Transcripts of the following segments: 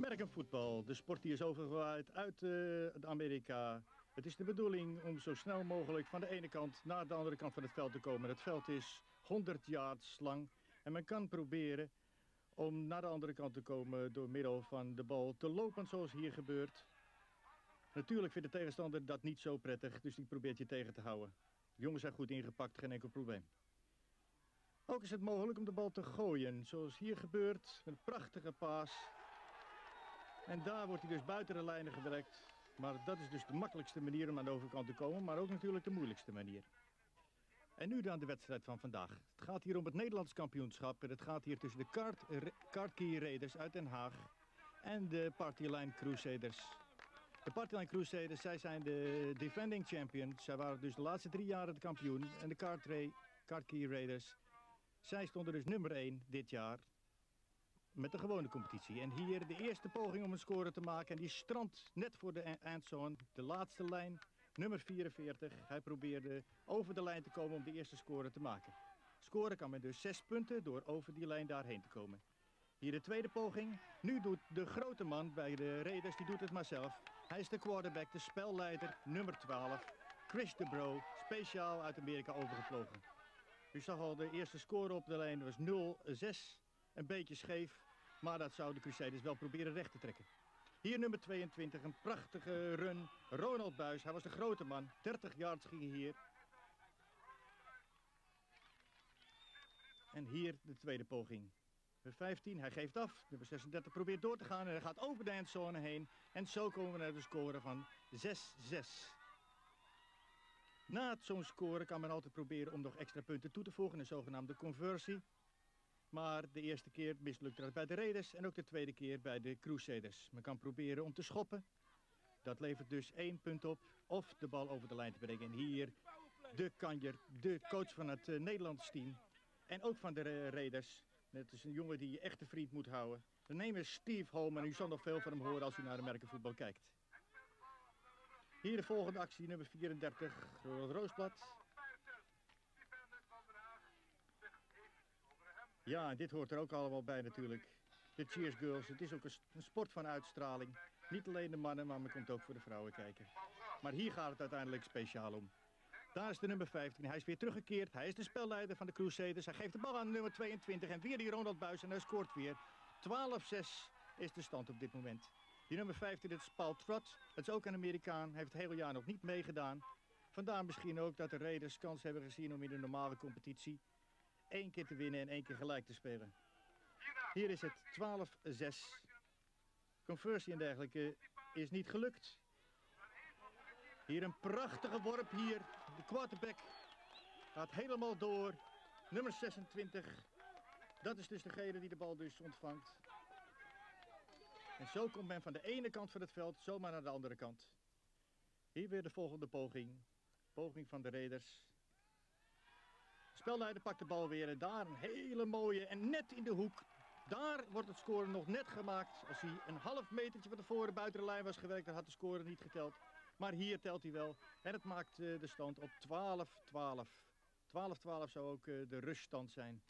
American football, de sport die is overgewaaid uit Amerika. Het is de bedoeling om zo snel mogelijk van de ene kant naar de andere kant van het veld te komen. Het veld is 100 yards lang en men kan proberen om naar de andere kant te komen door middel van de bal te lopen zoals hier gebeurt. Natuurlijk vindt de tegenstander dat niet zo prettig, dus die probeert je tegen te houden. De jongens zijn goed ingepakt, geen enkel probleem. Ook is het mogelijk om de bal te gooien, zoals hier gebeurt, met een prachtige paas. En daar wordt hij dus buiten de lijnen gewerkt. Maar dat is dus de makkelijkste manier om aan de overkant te komen, maar ook natuurlijk de moeilijkste manier. En nu dan de wedstrijd van vandaag. Het gaat hier om het Nederlands kampioenschap. En het gaat hier tussen de Kartki Raiders uit Den Haag en de Partyline Crusaders. De Partyline Crusaders, zij zijn de defending champions. Zij waren dus de laatste 3 jaren de kampioen. En de Kartki Raiders, zij stonden dus nummer 1 dit jaar met de gewone competitie. En hier de eerste poging om een score te maken. En die strandt net voor de endzone. De laatste lijn, nummer 44. Hij probeerde over de lijn te komen om de eerste score te maken. Scoren kan men dus 6 punten door over die lijn daarheen te komen. Hier de tweede poging. Nu doet de grote man bij de Raiders, die doet het maar zelf. Hij is de quarterback, de spelleider, nummer 12. Chris DeBro, speciaal uit Amerika overgevlogen. U zag al de eerste score op de lijn, was 0-6. Een beetje scheef, maar dat zou de Crusaders wel proberen recht te trekken. Hier nummer 22, een prachtige run. Ronald Buis, hij was de grote man. 30 yards gingen hier. En hier de tweede poging. Nummer 15, hij geeft af. Nummer 36 probeert door te gaan en hij gaat over de endzone heen. En zo komen we naar de score van 6-6. Na zo'n score kan men altijd proberen om nog extra punten toe te voegen. Een zogenaamde conversie. Maar de eerste keer mislukte dat bij de Raiders en ook de tweede keer bij de Crusaders. Men kan proberen om te schoppen. Dat levert dus 1 punt op. Of de bal over de lijn te brengen. En hier de kanjer, de coach van het Nederlands team. En ook van de Raiders. Het is een jongen die je echt een vriend moet houden. De naam is Steve Holman en u zal nog veel van hem horen als u naar de American voetbal kijkt. Hier de volgende actie, nummer 34, Ronald Roosblad. Ja, en dit hoort er ook allemaal bij natuurlijk. De Cheers Girls, het is ook een sport van uitstraling. Niet alleen de mannen, maar men komt ook voor de vrouwen kijken. Maar hier gaat het uiteindelijk speciaal om. Daar is de nummer 15, hij is weer teruggekeerd. Hij is de spelleider van de Crusaders. Hij geeft de bal aan de nummer 22 en weer die Ronald Buis en hij scoort weer. 12-6 is de stand op dit moment. Die nummer 15, dat is Paul Trott. Dat is ook een Amerikaan, hij heeft het hele jaar nog niet meegedaan. Vandaar misschien ook dat de Raiders kans hebben gezien om in de normale competitie 1 keer te winnen en 1 keer gelijk te spelen. Hier is het 12-6. Conversie en dergelijke is niet gelukt. Hier een prachtige worp hier. De quarterback gaat helemaal door. Nummer 26. Dat is dus degene die de bal dus ontvangt. En zo komt men van de ene kant van het veld zomaar naar de andere kant. Hier weer de volgende poging. Poging van de Raiders. De spelleider pakt de bal weer en daar een hele mooie en net in de hoek. Daar wordt het scoren nog net gemaakt. Als hij een half metertje van tevoren buiten de lijn was gewerkt, dan had de score niet geteld. Maar hier telt hij wel. En het maakt de stand op 12-12. 12-12 zou ook de ruststand zijn.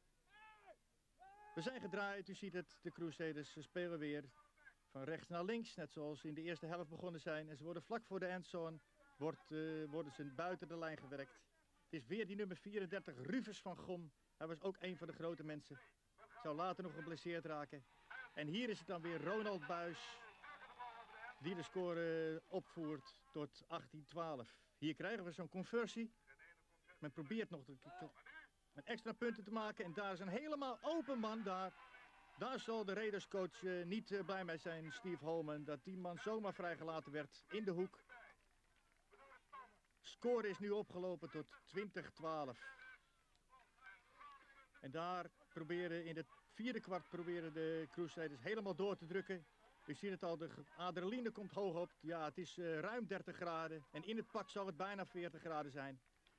We zijn gedraaid, u ziet het, de Crusaders spelen weer van rechts naar links. Net zoals in de eerste helft begonnen zijn. En ze worden vlak voor de endzone, worden ze buiten de lijn gewerkt. Het is weer die nummer 34, Rufus van Gom. Hij was ook een van de grote mensen. Zou later nog geblesseerd raken. En hier is het dan weer Ronald Buis die de score opvoert tot 18-12. Hier krijgen we zo'n conversie. Men probeert nog een extra punten te maken. En daar is een helemaal open man daar. Daar zal de Raiderscoach niet blij mee zijn, Steve Holman. Dat die man zomaar vrijgelaten werd in de hoek. Score is nu opgelopen tot 20-12. En daar proberen in het vierde kwart de Crusaders helemaal door te drukken. U ziet het al, de adrenaline komt hoog op. Ja, het is ruim 30 graden. En in het pak zal het bijna 40 graden zijn.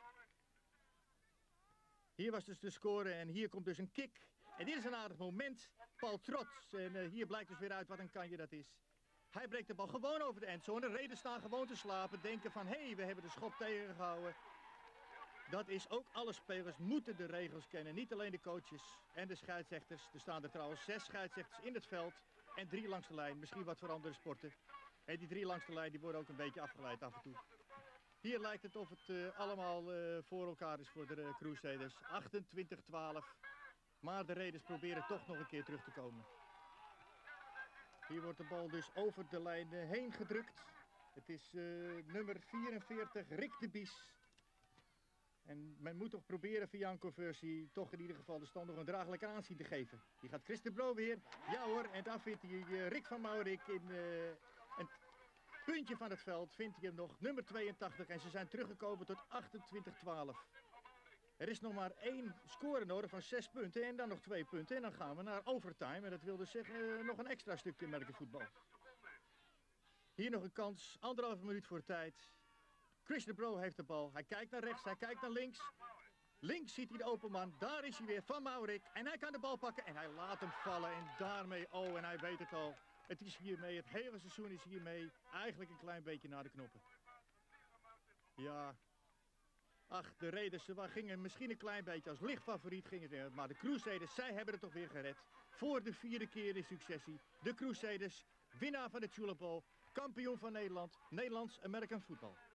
Hier was dus de score en hier komt dus een kick. En dit is een aardig moment. Paul Trott. En hier blijkt dus weer uit wat een kanje dat is. Hij breekt de bal gewoon over de endzone. De Raiders staan gewoon te slapen. Denken van, hé, we hebben de schop tegengehouden. Dat is ook, alle spelers moeten de regels kennen. Niet alleen de coaches en de scheidsrechters. Er staan er trouwens 6 scheidsrechters in het veld. en 3 langs de lijn. Misschien wat voor andere sporten. En die 3 langs de lijn die worden ook een beetje afgeleid af en toe. Hier lijkt het of het allemaal voor elkaar is voor de Crusaders. 28-12. Maar de Raiders proberen toch nog een keer terug te komen. Hier wordt de bal dus over de lijn heen gedrukt. Het is nummer 44, Rick de Bies. En men moet toch proberen via een conversie toch in ieder geval de stand nog een draaglijke aanzien te geven. Hier gaat Chris de Bro weer. Ja hoor, en daar vindt hij Rick van Maurik in een puntje van het veld. Vindt hij hem nog, nummer 82. En ze zijn teruggekomen tot 28-12. Er is nog maar 1 score nodig van 6 punten en dan nog 2 punten. En dan gaan we naar overtime. En dat wil dus zeggen nog een extra stukje merkenvoetbal. Hier nog een kans, 1,5 minuut voor tijd. Chris de Bro heeft de bal. Hij kijkt naar rechts, hij kijkt naar links. Links ziet hij de open man. Daar is hij weer, Van Maurik. En hij kan de bal pakken en hij laat hem vallen. En daarmee, oh, en hij weet het al. Het is hiermee, het hele seizoen is hiermee eigenlijk een klein beetje naar de knoppen. Ja. Ach, de Raiders gingen misschien een klein beetje als lichtfavoriet gingen. Maar de Crusaders, zij hebben het toch weer gered. Voor de 4e keer in successie. De Crusaders, winnaar van de Tulip Bowl. Kampioen van Nederland. Nederlands American Football.